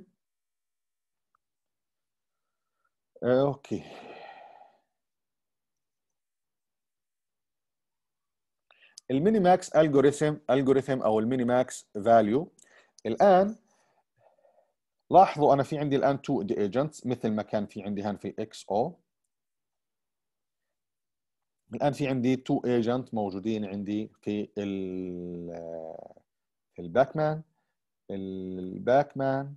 اوكي، الميني ماكس الجوريثم الجوريثم او الميني ماكس فاليو. الان لاحظوا انا في عندي الان تو ايجنتس مثل ما كان في عندي هان في الاكس او. الان في عندي تو ايجنت موجودين عندي في ال في الباكمان. الباكمان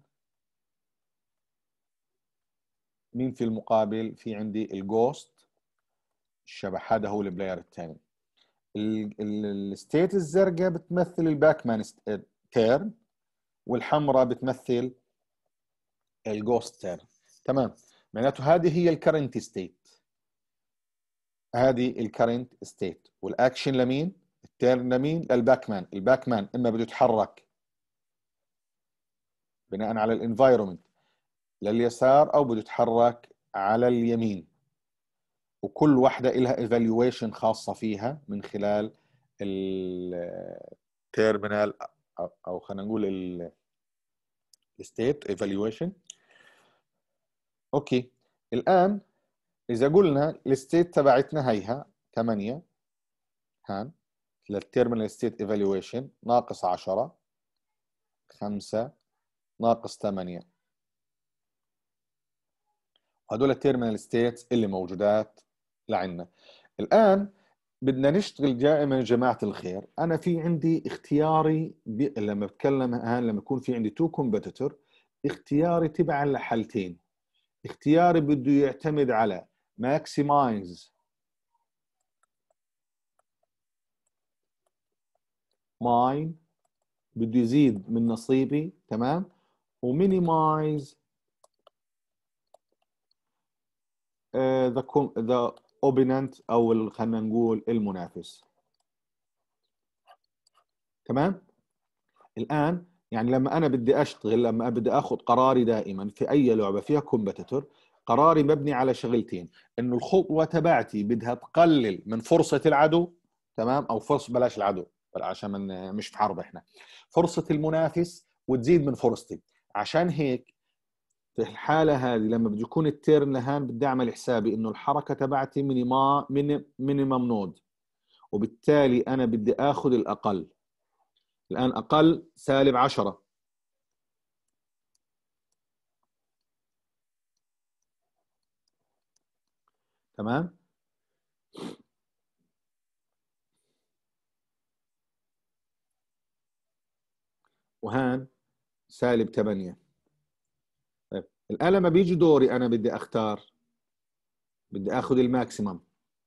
مين في المقابل؟ في عندي الجوست، الشبح، هذا هو البلاير الثاني. الستيت الزرقاء بتمثل الباكمان تيرن، والحمراء بتمثل الجوست تيرن. تمام، معناته هذه هي الكرنت ستيت، هذه الكرنت ستيت. والاكشن لمين؟ التيرن لمين؟ للباكمان. الباكمان اما بده يتحرك بناء على الانفايرومنت لليسار او بده يتحرك على اليمين، وكل واحدة لها ايفالويشن خاصة فيها من خلال التيرمينال او خلينا نقول الستيت ايفالويشن. اوكي، الان اذا قلنا الستيت تبعتنا هيها ثمانية هان للتيرمينال ستيت ايفالويشن، ناقص عشرة، خمسة، ناقص ثمانية، هذول التيرمينال ستيتس اللي موجودات لعنا. الان بدنا نشتغل دائما يا جماعه الخير. انا في عندي اختياري ب... لما بتكلم هان لما يكون في عندي تو كومبيتيتور، اختياري تبعا لحالتين. اختياري بده يعتمد على ماكسمايز ماين، بده يزيد من نصيبي، تمام، ومينيمايز ذا ذا اوبيننت او خلينا نقول المنافس. تمام. الان يعني لما انا بدي اشتغل، لما بدي اخذ قراري دائما في اي لعبه فيها كومبيتيتور، قراري مبني على شغلتين: انه الخطوه تبعتي بدها تقلل من فرصه العدو، تمام، او فرصه، بلاش العدو عشان من مش في حرب احنا، فرصه المنافس، وتزيد من فرصتي. عشان هيك في الحاله هذه لما بده يكون التيرن لهان بدي اعمل حسابي انه الحركه تبعتي مينيما مينيمم نود، وبالتالي انا بدي اخذ الاقل. الآن أقل سالب عشرة، تمام، وهان سالب ثمانية. طيب الآن لما بيجي دوري أنا بدي أختار، بدي أخذ الماكسيمم،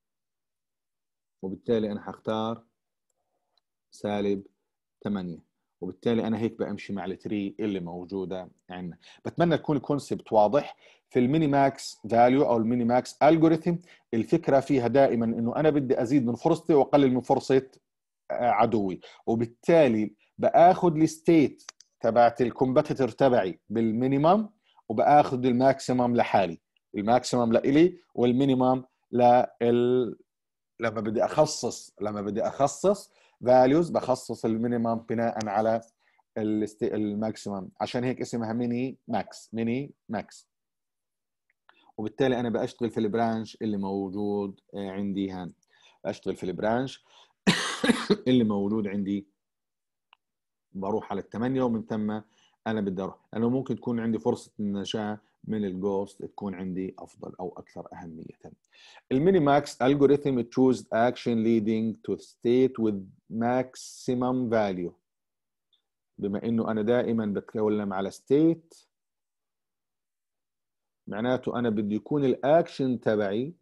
وبالتالي أنا حختار سالب ثمانية. وبالتالي انا هيك بمشي مع التري اللي موجوده عندنا. بتمنى يكون الكونسبت واضح. في الميني ماكس فاليو او الميني ماكس الجوريثم الفكره فيها دائما انه انا بدي ازيد من فرصتي واقلل من فرصه عدوي، وبالتالي باخذ الستيت تبعت الكومبيتيتور تبعي بالمينيمم وباخذ الماكسيمم لحالي، الماكسيمم لإلي والمينيمم لل لما بدي اخصص لما بدي اخصص فاليوز بخصص المينيمم بناء على الماكسيمم، عشان هيك اسمها ميني ماكس ميني ماكس. وبالتالي انا بشتغل في البرانش اللي موجود عندي هان، بشتغل في البرانش اللي موجود عندي، بروح على الثمانية ومن ثم انا بدي اروح، لانه ممكن تكون عندي فرصة النجاة من الجوست تكون عندي افضل او اكثر اهمية. الميني ماكس algorithm choose action leading to state with maximum value. بما انه انا دائما بتكلم على state معناته انا بدي يكون الاكشن تبعي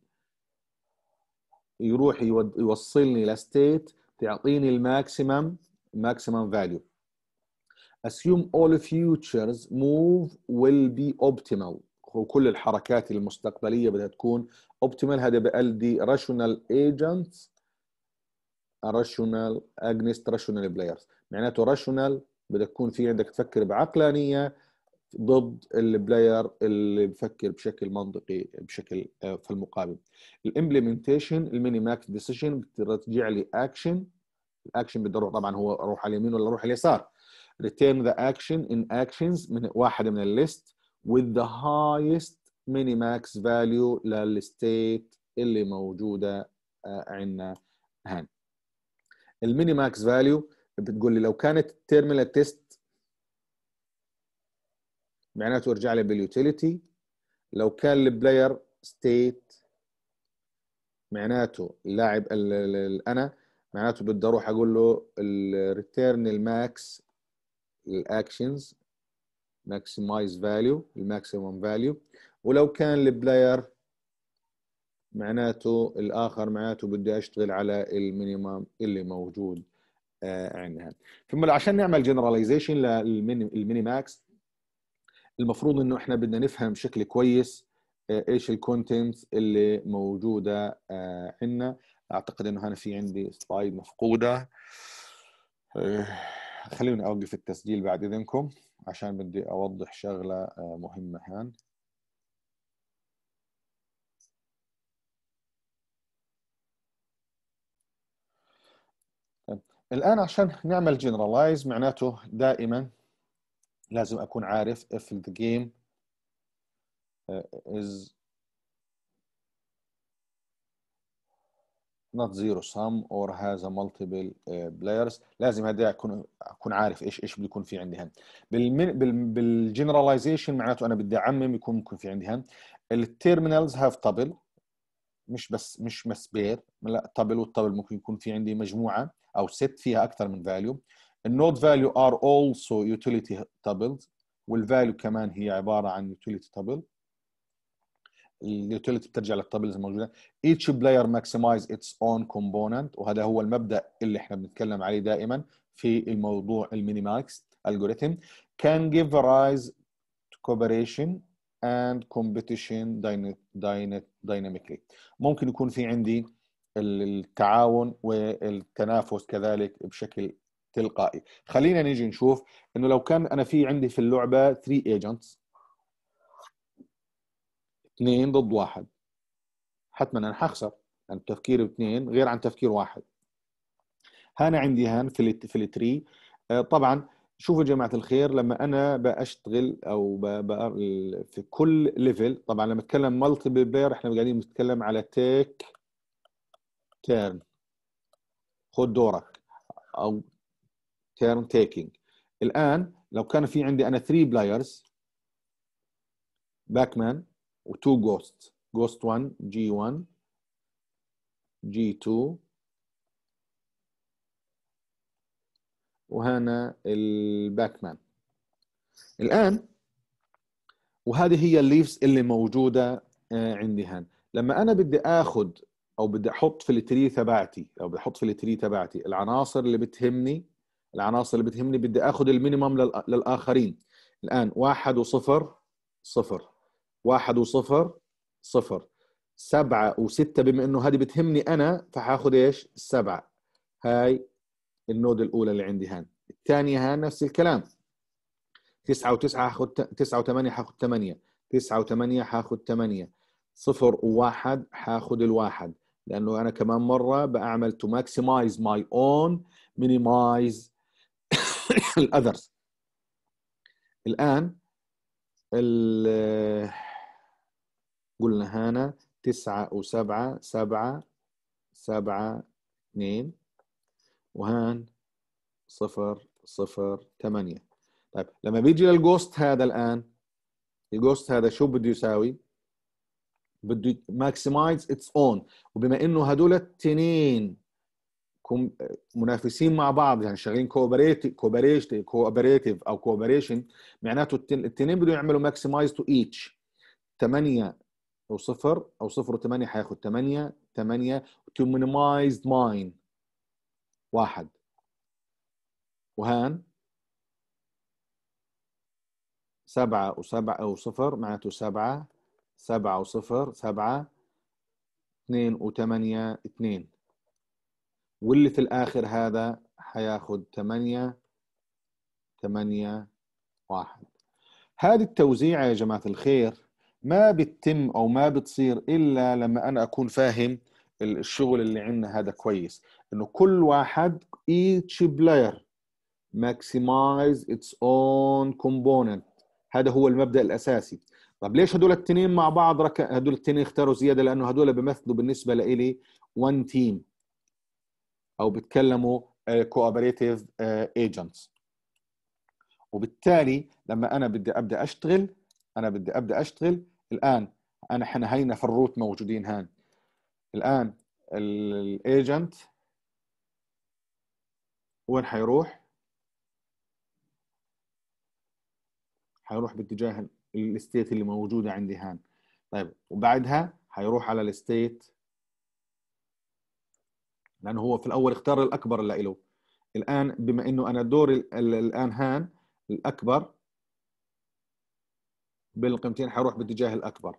يروح يوصلني لستيت تعطيني الماكسيمم maximum value. assume all futures move will be optimal. وكل الحركات المستقبلية بدها تكون optimal. هذا بقلدي rational agents rational against rational players. معناته rational بدك تكون في عندك تفكر بعقلانية ضد البلاير اللي بفكر بشكل منطقي بشكل في المقابل. الامبلمنتيشن الميني ماكس ديسيجن بترجع لي اكشن، الاكشن بدي اروح طبعا هو اروح على اليمين ولا اروح على اليسار. return the action in actions من واحدة من الليست with the highest minimax value للستيت اللي موجودة عندنا هان. المينيماكس فاليو بتقول لي لو كانت التيرمينال تيست معناته ارجع لي باليوتيليتي، لو كان البلاير ستيت معناته اللاعب انا معناته بدي اروح اقول له الريتيرن الماكس الاكشنز ماكسمايز فاليو الماكسيمم فاليو، ولو كان البلاير معناته الاخر معناته بدي اشتغل على المينيمم اللي موجود عندنا. ثم عشان نعمل جنراليزيشن للميني ماكس المفروض انه احنا بدنا نفهم بشكل كويس ايش الكونتنت اللي موجوده عندنا. اعتقد انه انا في عندي سلايد مفقوده، خليني اوقف التسجيل بعد اذنكم عشان بدي اوضح شغله مهمه هان. الان عشان نعمل جنرالايز معناته دائما لازم اكون عارف if the game is not zero sum or has a multiple players. لازم هذا اكون اكون عارف ايش ايش بده يكون في عندي هنا. بالجنراليزيشن معناته انا بدي اعمم يكون ممكن في عندي هنا التيرمينالز هاف تابل، مش بس مش بس بير، لا تابل، والتابل ممكن يكون في عندي مجموعه او ست فيها اكثر من فاليو. النود فاليو ار اولسو يوتيليتي تابلز، والفاليو كمان هي عباره عن يوتيليتي تابل. اليوتيليتي بترجع للتابلز الموجوده. each player maximize its own component، وهذا هو المبدا اللي احنا بنتكلم عليه دائما في الموضوع الميني ماكس algorithm. can give rise to cooperation and competition dynamically. ممكن يكون في عندي التعاون والتنافس كذلك بشكل تلقائي. خلينا نيجي نشوف انه لو كان انا في عندي في اللعبه ثلاثة agents، اثنين ضد واحد، حتما انا حخسر لان تفكير اثنين غير عن تفكير واحد. هنا عندي هان في في التري. طبعا شوفوا يا جماعه الخير لما انا بشتغل او ب... ب... في كل ليفل، طبعا لما اتكلم مالتيبل بلاير احنا قاعدين نتكلم على تيك تيرن، خذ دورك، او تيرن تيكينج. الان لو كان في عندي انا ثلاثة بلايرز، باكمان وتو جوست، جوست واحد جي واحد جي اثنين وهنا الباكمان. الآن وهذه هي الليفز اللي موجودة عندي هان. لما أنا بدي آخذ أو بدي أحط في التري تبعتي أو بدي أحط في التري تبعتي العناصر اللي بتهمني العناصر اللي بتهمني بدي اخذ المينيمم للاخرين. الان واحد وصفر صفر، واحد وصفر صفر، سبعة وستة، بما انه هذه بتهمني انا فحاخذ ايش؟ السبعة. هاي النود الاولى اللي عندي هان. الثانية هان نفس الكلام، تسعة وتسعة حاخذ تسعة وثمانية حاخذ ثمانية، تسعة وثمانية حاخذ ثمانية، صفر وواحد حاخذ الواحد، لأنه أنا كمان مرة بعمل to maximize my own minimize الأذرز. الآن قلنا هنا تسعة وسبعة سبعة سبعة اثنين، وهان صفر صفر ثمانية. طيب لما بيجي للجوست هذا الآن، الجوست هذا شو بده يساوي؟ بده ماكسمايز اتس اون، وبما انه هدول التنين منافسين مع بعض، يعني شغالين كوبريتيف كوبريشن كوبريتيف او كوبريشن، معناته التنين بدهم يعملوا ماكسمايز تو ايتش. ثمانية وصفر او صفر وثمانية حياخذ ثمانية، ثمانية تو مينيمايز ماين واحد، وهان سبعة وسبعة وصفر معناته سبعة، سبعة وصفر سبعة، اثنين وثمانية اثنين، واللي في الآخر هذا حياخد ثمانية ثمانية واحد. هذه التوزيعة يا جماعة الخير ما بتتم أو ما بتصير إلا لما أنا أكون فاهم الشغل اللي عندنا هذا كويس، إنه كل واحد each player maximize its own component. هذا هو المبدأ الأساسي. طب ليش هدول التنين مع بعض رك... هدول التنين اختاروا زيادة؟ لأنه هدول بيمثلوا بالنسبة لإلي one team، او بتكلموا cooperative agents. وبالتالي لما انا بدي ابدا اشتغل، انا بدي ابدا اشتغل الان، انا احنا هينا في الروت موجودين هان. الان الايجنت وين حيروح؟ حيروح باتجاه الستيت اللي موجوده عندي هان. طيب وبعدها حيروح على الستيت، لانه هو في الاول اختار الاكبر اللي له. الان بما انه انا دوري الان هان الاكبر بين القيمتين، حيروح باتجاه الاكبر.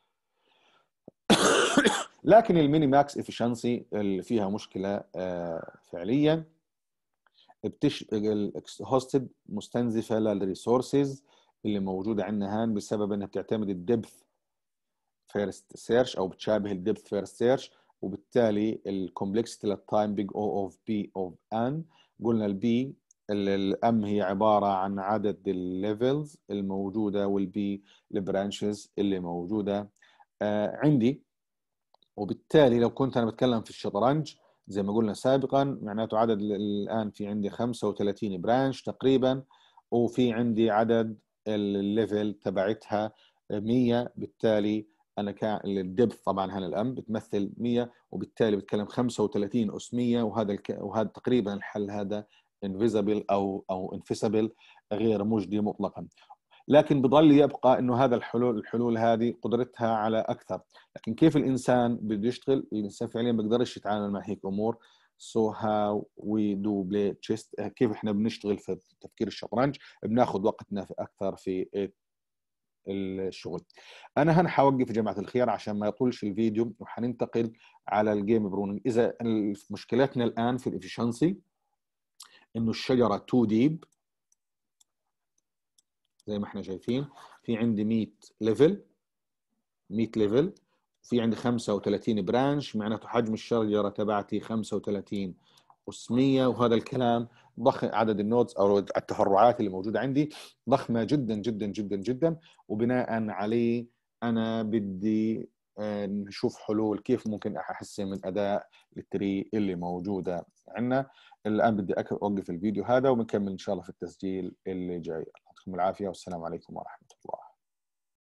لكن الميني ماكس افشنسي اللي فيها مشكله فعليا، بتش هوستد مستنزفه للريسورسز اللي موجوده عندنا هان، بسبب انها بتعتمد الدبث فيرست سيرش او بتشابه الدبث فيرست سيرش، وبالتالي الكومبلكسيتي للتايم بيج او اوف بي اوف ان. قلنا البي الام هي عباره عن عدد الليفلز الموجوده، والبي البرانشز اللي موجوده آه عندي. وبالتالي لو كنت انا بتكلم في الشطرنج زي ما قلنا سابقا، معناته عدد الان في عندي خمسة وثلاثين برانش تقريبا، وفي عندي عدد الليفل تبعتها مية. بالتالي انا كان الدبث طبعا هنا الام بتمثل مية، وبالتالي بتكلم خمسة وثلاثين اس مية، وهذا الك... وهذا تقريبا الحل هذا انفيزبل او او انفيسبل، غير مجدي مطلقا. لكن بضل يبقى انه هذا الحلول الحلول هذه قدرتها على اكثر. لكن كيف الانسان بده يشتغل؟ الانسان فعليا ما بيقدرش يتعامل مع هيك امور. سو هاو وي دو بلاي تشيست، كيف احنا بنشتغل في تفكير الشطرنج؟ بناخذ وقتنا في اكثر في الشغل. انا هنا حوقف يا جماعه الخير عشان ما يطولش الفيديو، وحننتقل على الجيم برونينج. اذا مشكلتنا الان في الافشنسي انه الشجره تو ديب زي ما احنا شايفين، في عندي مية ليفل، مية ليفل، في عندي خمسة وثلاثين برانش، معناته حجم الشجره تبعتي خمسة وثلاثين أس مية، وهذا الكلام ضخم. عدد النودز او التفرعات اللي موجوده عندي ضخمه جدا جدا جدا جدا، وبناء عليه انا بدي نشوف حلول كيف ممكن احسن من اداء التري اللي موجوده عندنا. الان بدي اوقف الفيديو هذا، وبنكمل ان شاء الله في التسجيل اللي جاي. يعطيكم العافيه، والسلام عليكم ورحمه الله.